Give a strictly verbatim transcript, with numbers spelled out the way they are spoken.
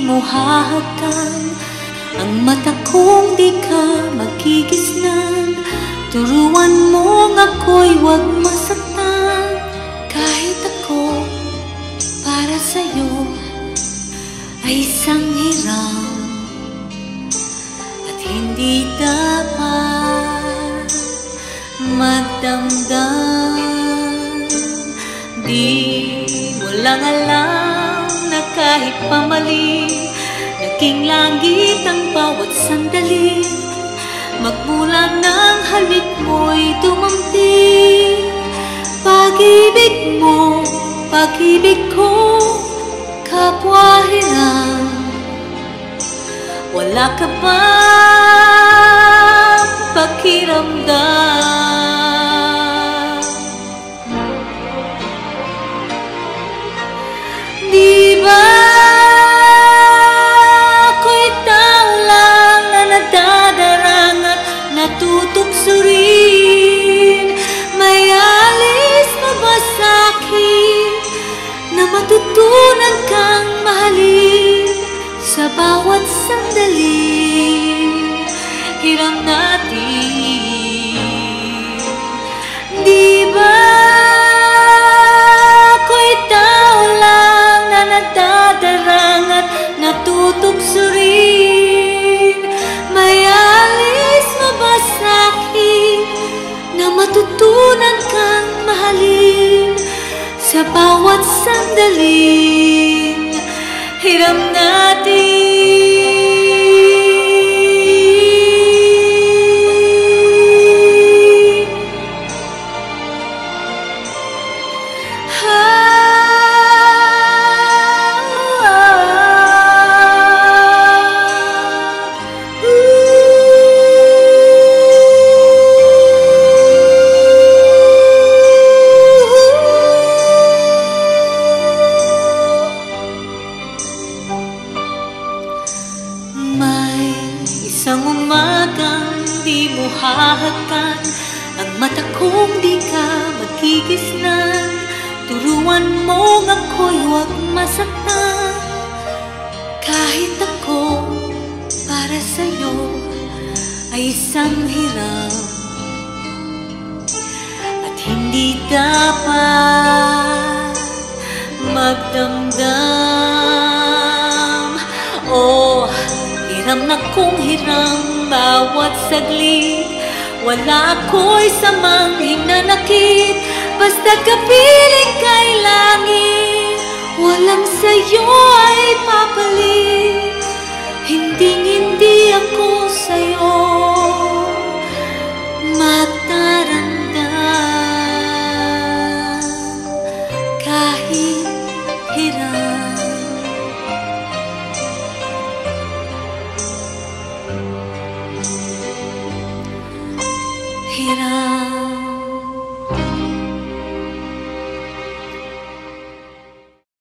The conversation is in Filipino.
mo hahagan. Ang mata kong di ka magigisnan. Turuan mong ako'y huwag masaktan. Kahit ako para sa'yo ay isang hirap at hindi dapat magdamdam. Di mo lang alam na kahit pamali, naging langit ang bawat sandali. Magmula ng halik mo'y dumamping. Pag-ibig mo, pag-ibig ko, kapwa hirap. Wala ka bang pakiramdam? Di ba ako'y tao lang na nadadarang at natutoksorin? May alis pa ba sa'kin na matutunan kang mahalin? Sa bawat sandali, hiram natin. Di ba ako'y tao lang na nagdadarang at natutoksorin? May alis mo ba sa'kin na matutunan kang mahalin? Sa bawat sandali, hiram natin. Isang umagang di mo hahagan. Ang mata kong di ka magigisnan. Turuan mong ako'y huwag masaktan. Kahit ako para sa'yo ay isang hirap at hindi dapat magdamdam. Oh, hiram na kong hiram bawat saglit. Wala ako'y samang hinanakit. Basta kapiling kay langit, walang sa'yo ay papalit. Hinding hindi